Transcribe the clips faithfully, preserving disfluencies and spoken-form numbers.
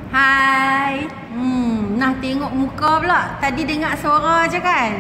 Hai. Hmm, nah tengok muka pula. Tadi dengar suara je kan?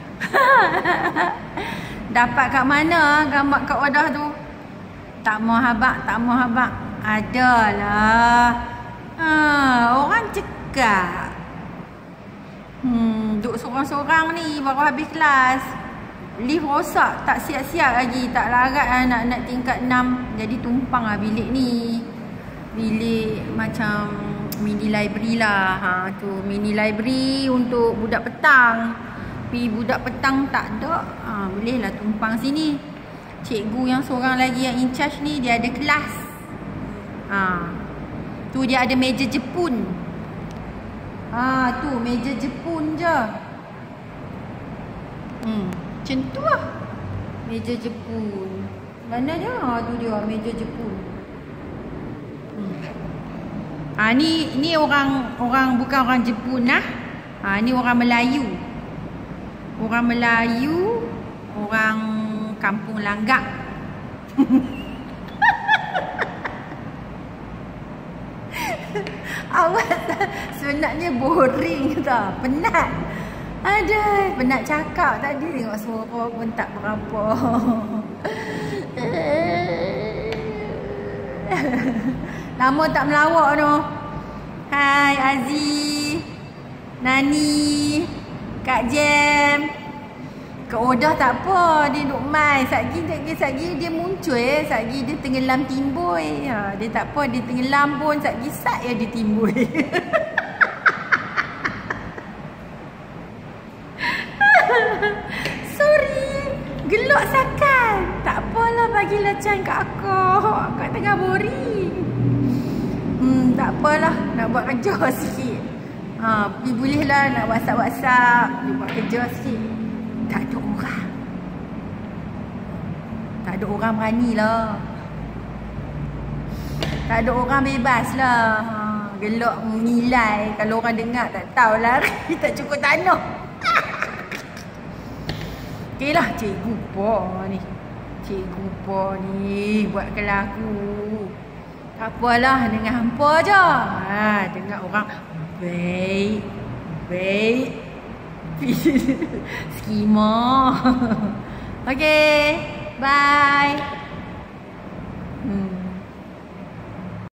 Dapat kat mana gambar kat wadah tu? Tak mau habaq, tak mau habaq. Adalah. Ha, orang cekak. Hmm, duduk sorang-sorang ni baru habis kelas. Lift rosak, tak siap-siap lagi, tak larat lah nak nak tingkat enam. Jadi tumpang lah bilik ni. Bilik macam mini library lah. Ha tu mini library untuk budak petang. Tapi budak petang tak ada. Ha, boleh lah tumpang sini. Cikgu yang seorang lagi yang in charge ni dia ada kelas. Ha. Tu dia ada meja Jepun. Ha tu meja Jepun je. Hmm, macam tu lah. Meja Jepun. Mana dia? Ha tu dia meja Jepun. Hmm. Ha ni ni orang orang bukan orang Jepun lah. Ha ni orang Melayu. Orang Melayu, orang Kampung Langgak. Awak sebenarnya boring tau. Penat. Aduh, penat cakap tadi. Tengok suara pun tak berapa. Lama tak melawak tu. Hai Aziz, Nani, Kak Jem. Kak Odah tak apa, dia duduk main. Satgi satgi dia muncul eh, satgi dia tenggelam timbul. Ha, dia tak apa, dia tenggelam pun satgi sat ya dia timbul. Sorry, gelak sakan. Tak apalah, bagilah can kat aku. Aku tengah boring. Hmm, tak apalah, nak buat kerja sikit. Ha, pergi bolehlah nak WhatsApp-WhatsApp, dia buat kerja sikit. Tak ada orang. Tak ada orang berani lah. Tak ada orang bebas lah. Ha, gelak menilai. Kalau orang dengar tak tahulah. Tak cukup tanah. Okey lah, cikgu apa ni? Cikgu apa ni buat kelas aku? Tak apalah, dengar hampa je. Ha, dengar orang baik. Baik. Skema. Okay, bye.